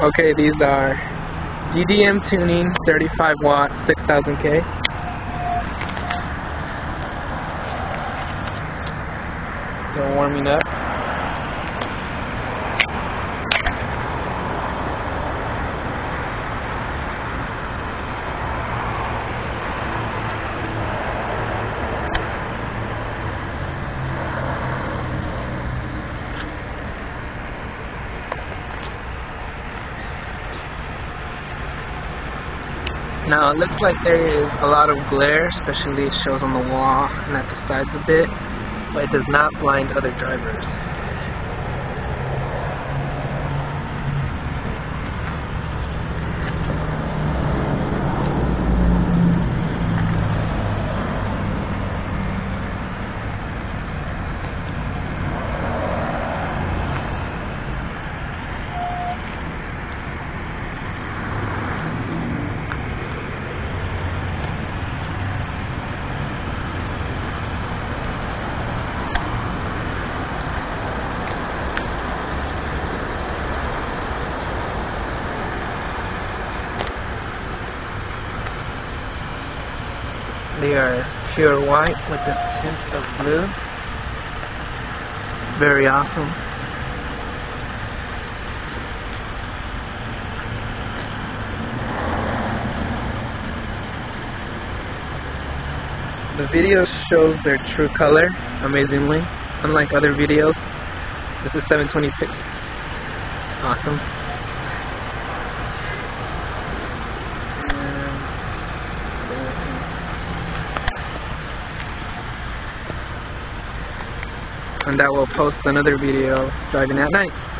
Okay, these are DDM tuning, 35 watts, 6000K. They're warming up. Now it looks like there is a lot of glare, especially it shows on the wall and at the sides a bit, but it does not blind other drivers. They are pure white with a tint of blue. Very awesome. The video shows their true color amazingly. Unlike other videos, this is 720 pixels. Awesome. And I will post another video driving at night.